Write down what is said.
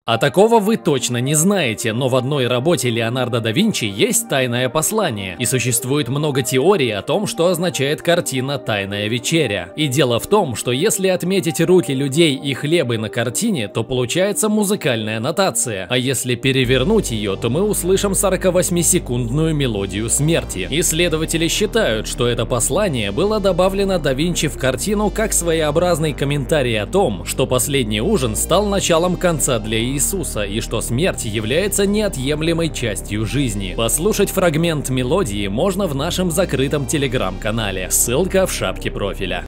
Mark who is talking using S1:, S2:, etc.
S1: А такого вы точно не знаете, но в одной работе Леонардо да Винчи есть тайное послание, и существует много теорий о том, что означает картина «Тайная вечеря». И дело в том, что если отметить руки людей и хлебы на картине, то получается музыкальная нотация, а если перевернуть ее, то мы услышим 48-секундную мелодию смерти. Исследователи считают, что это послание было добавлено да Винчи в картину как своеобразный комментарий о том, что последний ужин стал началом конца для Иисуса, и что смерть является неотъемлемой частью жизни. Послушать фрагмент мелодии можно в нашем закрытом телеграм-канале, ссылка в шапке профиля.